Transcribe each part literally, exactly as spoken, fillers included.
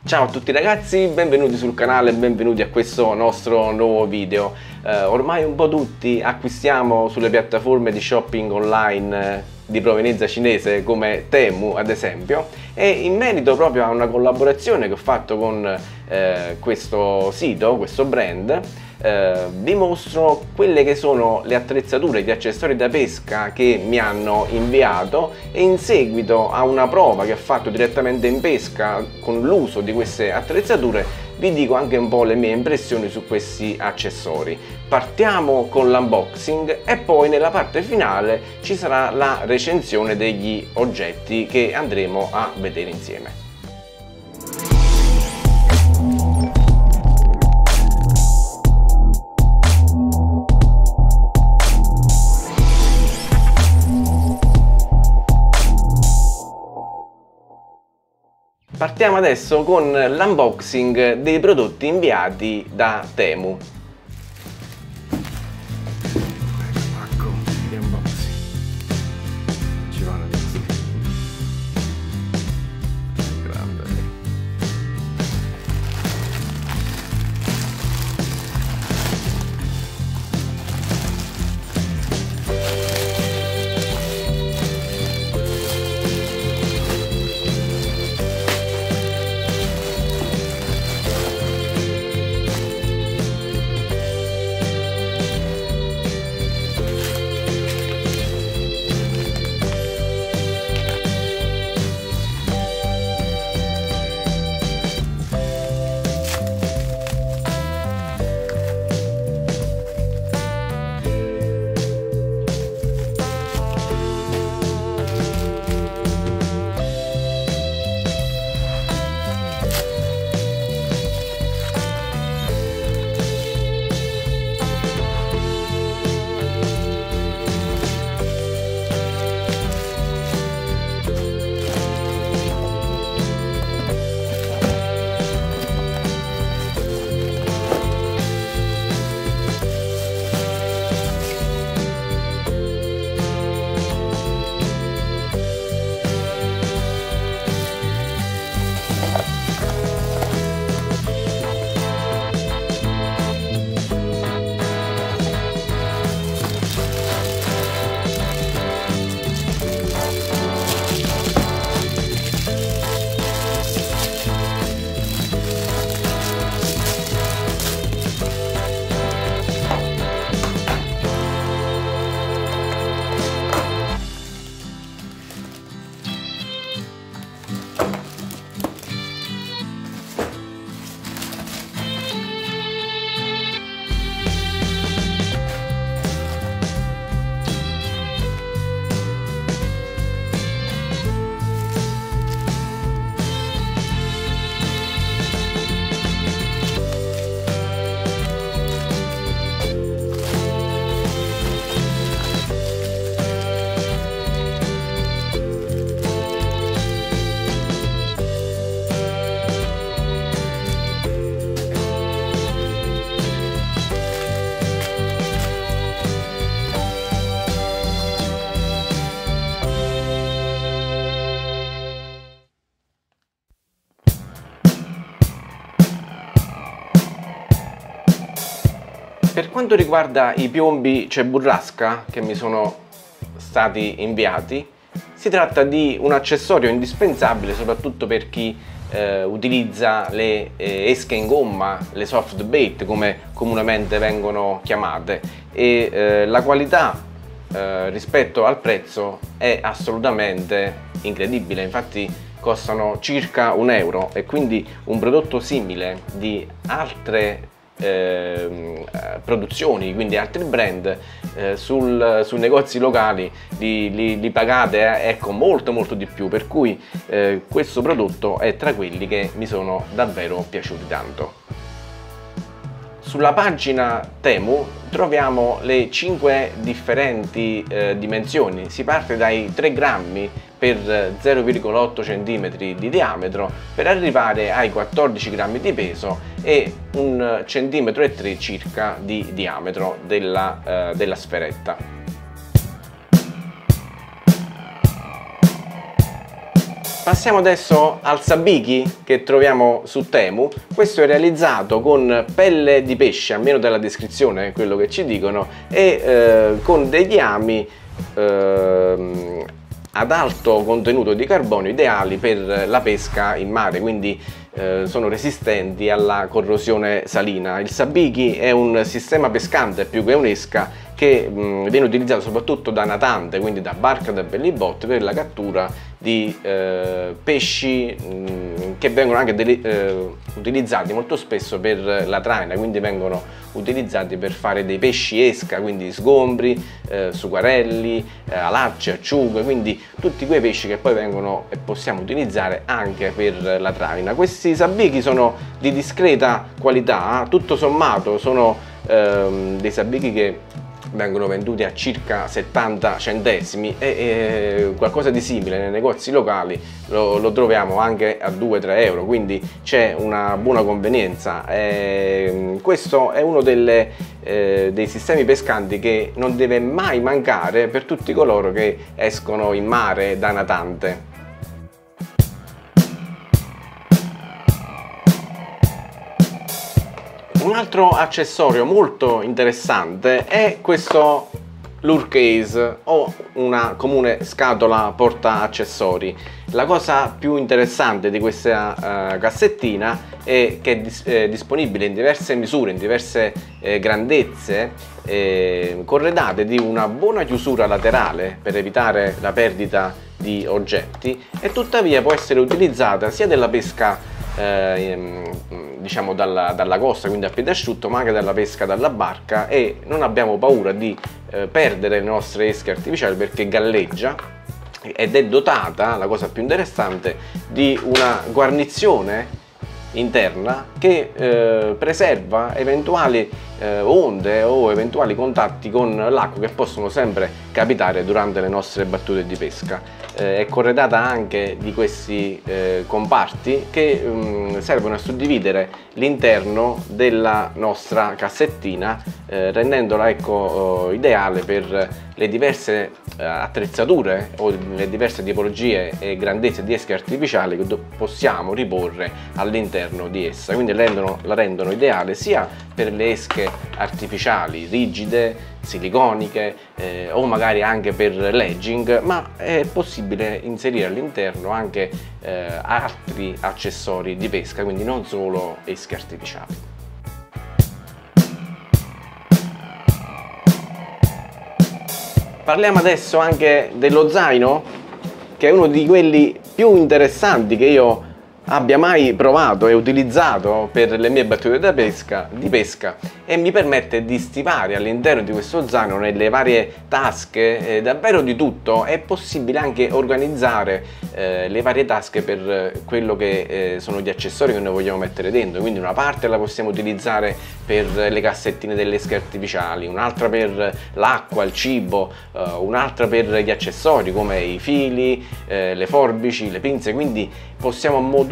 Ciao a tutti ragazzi, benvenuti sul canale e benvenuti a questo nostro nuovo video. Eh, ormai un po' tutti acquistiamo sulle piattaforme di shopping online eh, di provenienza cinese come Temu ad esempio, e in merito proprio a una collaborazione che ho fatto con eh, questo sito, questo brand, eh, vi mostro quelle che sono le attrezzature, gli accessori da pesca che mi hanno inviato, e in seguito a una prova che ho fatto direttamente in pesca con l'uso di queste attrezzature vi dico anche un po' le mie impressioni su questi accessori. Partiamo con l'unboxing e poi nella parte finale ci sarà la recensione degli oggetti che andremo a vedere insieme. Partiamo adesso con l'unboxing dei prodotti inviati da Temu. Pacco di unboxing. Ci vanno di così. Grande. Per quanto riguarda i piombi Ceburrasca che mi sono stati inviati, si tratta di un accessorio indispensabile soprattutto per chi eh, utilizza le eh, esche in gomma, le soft bait come comunemente vengono chiamate, e eh, la qualità eh, rispetto al prezzo è assolutamente incredibile. Infatti costano circa un euro, e quindi un prodotto simile di altre Eh, produzioni, quindi altri brand, eh, sul, sui negozi locali li, li, li pagate eh, ecco molto molto di più, per cui eh, questo prodotto è tra quelli che mi sono davvero piaciuti tanto. Sulla pagina Temu troviamo le cinque differenti eh, dimensioni. Si parte dai tre grammi per zero virgola otto centimetri di diametro per arrivare ai quattordici grammi di peso e un centimetro e tre circa di diametro della, eh, della sferetta. Passiamo adesso al sabiki che troviamo su Temu. Questo è realizzato con pelle di pesce, almeno dalla descrizione, quello che ci dicono, e eh, con degli ami eh, ad alto contenuto di carbonio, ideali per la pesca in mare, quindi eh, sono resistenti alla corrosione salina. Il sabiki è un sistema pescante più che un'esca che mh, viene utilizzato soprattutto da natante, quindi da barca, da bellibotte, per la cattura di eh, pesci mh, che vengono anche deli, eh, utilizzati molto spesso per la traina, quindi vengono utilizzati per fare dei pesci esca, quindi sgombri, eh, sucarelli, eh, alacce, acciughe, quindi tutti quei pesci che poi vengono e possiamo utilizzare anche per la traina. Questi sabiki sono di discreta qualità, tutto sommato sono ehm, dei sabiki che vengono venduti a circa settanta centesimi e, e qualcosa di simile nei negozi locali lo, lo troviamo anche a due tre euro, quindi c'è una buona convenienza. E questo è uno delle, eh, dei sistemi pescanti che non deve mai mancare per tutti coloro che escono in mare da natante. Un altro accessorio molto interessante è questo lure case, o una comune scatola porta accessori. La cosa più interessante di questa uh, cassettina è che è, dis è disponibile in diverse misure, in diverse eh, grandezze, eh, corredate di una buona chiusura laterale per evitare la perdita di oggetti, e tuttavia può essere utilizzata sia della pesca Eh, diciamo dalla, dalla costa, quindi a piede asciutto, ma anche dalla pesca dalla barca, e non abbiamo paura di eh, perdere le nostre esche artificiali perché galleggia ed è dotata, la cosa più interessante, di una guarnizione interna che eh, preserva eventuali eh, onde o eventuali contatti con l'acqua che possono sempre capitare durante le nostre battute di pesca. Eh, è corredata anche di questi eh, comparti che um, servono a suddividere l'interno della nostra cassettina, eh, rendendola ecco, ideale per le diverse eh, attrezzature o le diverse tipologie e grandezze di esche artificiali che possiamo riporre all'interno di essa. Quindi rendono, la rendono ideale sia per le esche artificiali rigide, siliconiche eh, o magari anche per l'edging, ma è possibile inserire all'interno anche eh, altri accessori di pesca, quindi non solo esche artificiali. Parliamo adesso anche dello zaino, che è uno di quelli più interessanti che io abbia mai provato e utilizzato per le mie battute da pesca, di pesca, e mi permette di stivare all'interno di questo zaino, nelle varie tasche, eh, davvero di tutto. È possibile anche organizzare eh, le varie tasche per quello che eh, sono gli accessori che noi vogliamo mettere dentro, quindi una parte la possiamo utilizzare per le cassettine delle esche artificiali, un'altra per l'acqua, il cibo, eh, un'altra per gli accessori come i fili, eh, le forbici, le pinze, quindi possiamo modulare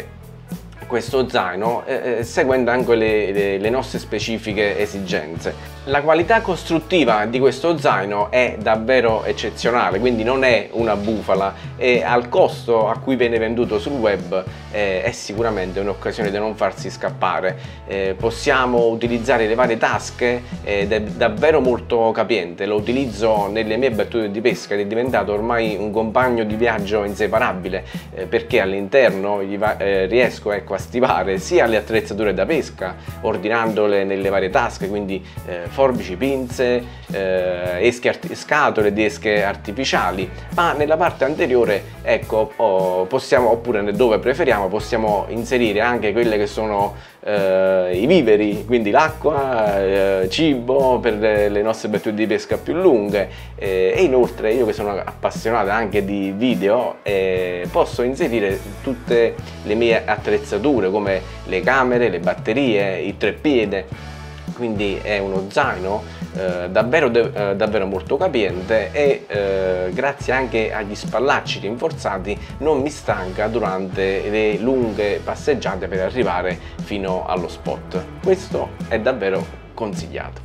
questo zaino eh, seguendo anche le, le, le nostre specifiche esigenze. La qualità costruttiva di questo zaino è davvero eccezionale, quindi non è una bufala, e al costo a cui viene venduto sul web eh, è sicuramente un'occasione da non farsi scappare. Eh, possiamo utilizzare le varie tasche ed è davvero molto capiente. Lo utilizzo nelle mie battute di pesca ed è diventato ormai un compagno di viaggio inseparabile, eh, perché all'interno eh, riesco ecco, a stivare sia le attrezzature da pesca ordinandole nelle varie tasche, quindi eh, forbici, pinze, eh, esche scatole di esche artificiali, ma nella parte anteriore ecco oh, possiamo, oppure dove preferiamo, possiamo inserire anche quelle che sono eh, i viveri, quindi l'acqua, eh, cibo per le, le nostre battute di pesca più lunghe, eh, e inoltre io che sono appassionato anche di video eh, posso inserire tutte le mie attrezzature come le camere, le batterie, il treppiede. Quindi è uno zaino eh, davvero, eh, davvero molto capiente, e eh, grazie anche agli spallacci rinforzati non mi stanca durante le lunghe passeggiate per arrivare fino allo spot. Questo è davvero consigliato.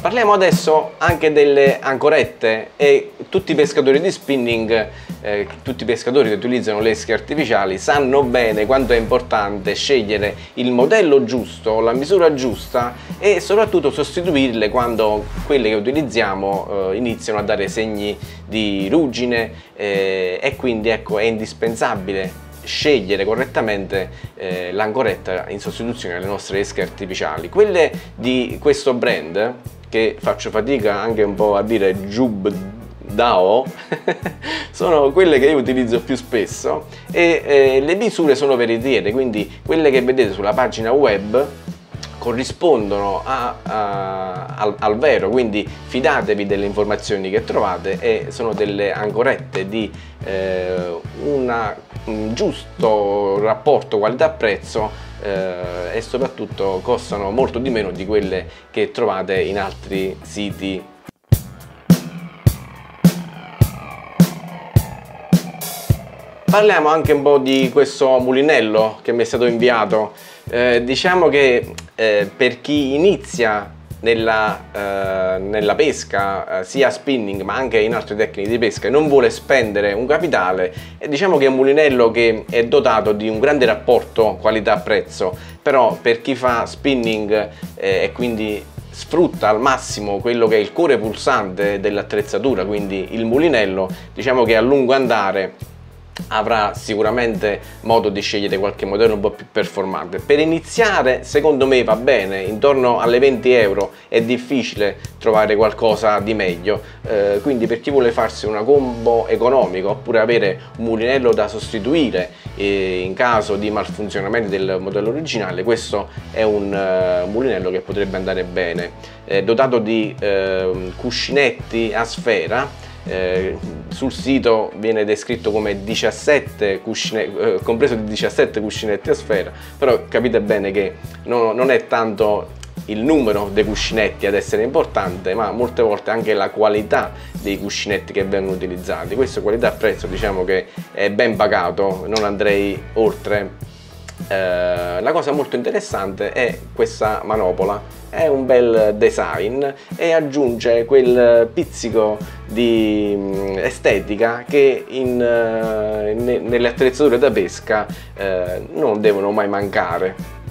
Parliamo adesso anche delle ancorette, e tutti i pescatori di spinning, eh, tutti i pescatori che utilizzano le esche artificiali sanno bene quanto è importante scegliere il modello giusto, la misura giusta e soprattutto sostituirle quando quelle che utilizziamo eh, iniziano a dare segni di ruggine, eh, e quindi ecco, è indispensabile scegliere correttamente eh, l'ancoretta in sostituzione alle nostre esche artificiali. Quelle di questo brand, che faccio fatica anche un po' a dire, Jub Dao, sono quelle che io utilizzo più spesso, e eh, le misure sono veritiere, quindi quelle che vedete sulla pagina web corrispondono a, a, al, al vero, quindi fidatevi delle informazioni che trovate, e sono delle ancorette di eh, una, un giusto rapporto qualità-prezzo, eh, e soprattutto costano molto di meno di quelle che trovate in altri siti. Parliamo anche un po' di questo mulinello che mi è stato inviato. Eh, diciamo che eh, per chi inizia nella, eh, nella pesca, eh, sia spinning ma anche in altre tecniche di pesca, e non vuole spendere un capitale, e diciamo che è un mulinello che è dotato di un grande rapporto qualità-prezzo, però per chi fa spinning eh, e quindi sfrutta al massimo quello che è il cuore pulsante dell'attrezzatura, quindi il mulinello, diciamo che a lungo andare avrà sicuramente modo di scegliere qualche modello un po' più performante. Per iniziare secondo me va bene, intorno alle venti euro è difficile trovare qualcosa di meglio, eh, quindi per chi vuole farsi una combo economica oppure avere un mulinello da sostituire eh, in caso di malfunzionamento del modello originale, questo è un uh, mulinello che potrebbe andare bene. È dotato di uh, cuscinetti a sfera. Eh, sul sito viene descritto come diciassette cuscinetti, eh, compreso di diciassette cuscinetti a sfera, però capite bene che no, non è tanto il numero dei cuscinetti ad essere importante, ma molte volte anche la qualità dei cuscinetti che vengono utilizzati. Questo qualità-prezzo diciamo che è ben pagato, non andrei oltre. Eh, la cosa molto interessante è questa manopola, è un bel design e aggiunge quel pizzico di estetica che in, uh, ne, nelle attrezzature da pesca uh, non devono mai mancare.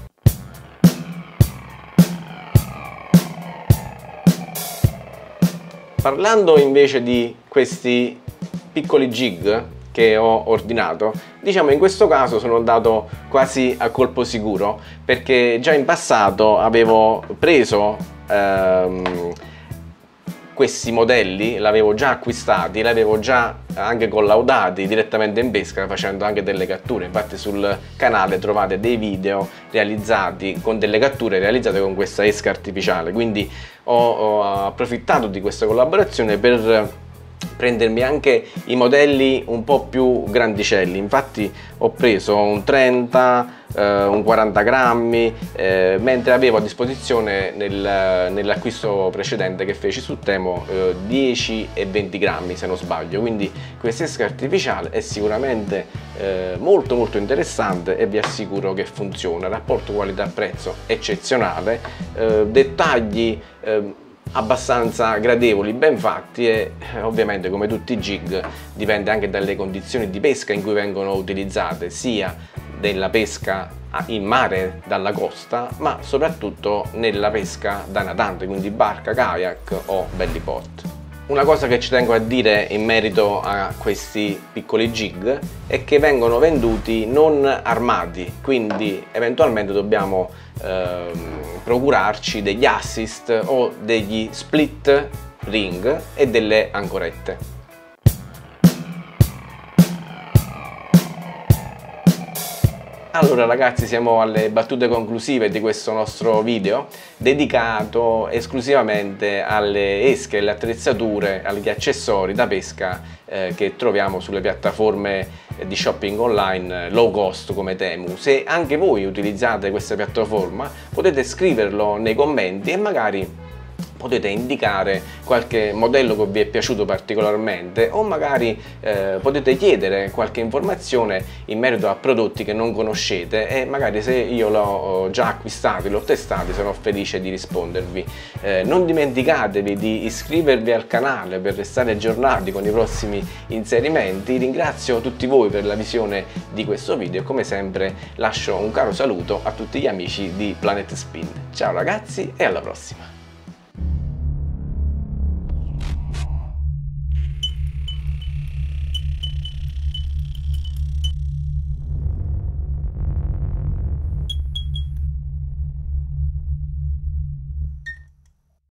Parlando invece di questi piccoli jig che ho ordinato, diciamo in questo caso sono andato quasi a colpo sicuro, perché già in passato avevo preso ehm, questi modelli, l'avevo già acquistati, l'avevo già anche collaudati direttamente in pesca facendo anche delle catture. Infatti sul canale trovate dei video realizzati con delle catture realizzate con questa esca artificiale, quindi ho, ho approfittato di questa collaborazione per prendermi anche i modelli un po' più grandicelli. Infatti ho preso un trenta, eh, un quaranta grammi, eh, mentre avevo a disposizione nel, nell'acquisto precedente che feci su Temo eh, dieci e venti grammi se non sbaglio. Quindi questa esca artificiale è sicuramente eh, molto molto interessante e vi assicuro che funziona. Rapporto qualità-prezzo eccezionale, eh, dettagli eh, abbastanza gradevoli, ben fatti, e ovviamente come tutti i jig dipende anche dalle condizioni di pesca in cui vengono utilizzate, sia nella pesca in mare dalla costa, ma soprattutto nella pesca da natante, quindi barca, kayak o bellyport. Una cosa che ci tengo a dire in merito a questi piccoli jig è che vengono venduti non armati, quindi eventualmente dobbiamo ehm, procurarci degli assist o degli split ring e delle ancorette. Allora ragazzi, siamo alle battute conclusive di questo nostro video dedicato esclusivamente alle esche, alle attrezzature, agli accessori da pesca eh, che troviamo sulle piattaforme di shopping online low cost come Temu. Se anche voi utilizzate questa piattaforma potete scriverlo nei commenti e magari potete indicare qualche modello che vi è piaciuto particolarmente, o magari eh, potete chiedere qualche informazione in merito a prodotti che non conoscete, e magari se io l'ho già acquistato, l'ho testato, sarò felice di rispondervi. Eh, non dimenticatevi di iscrivervi al canale per restare aggiornati con i prossimi inserimenti. Ringrazio tutti voi per la visione di questo video e come sempre lascio un caro saluto a tutti gli amici di Planet Spin. Ciao ragazzi e alla prossima!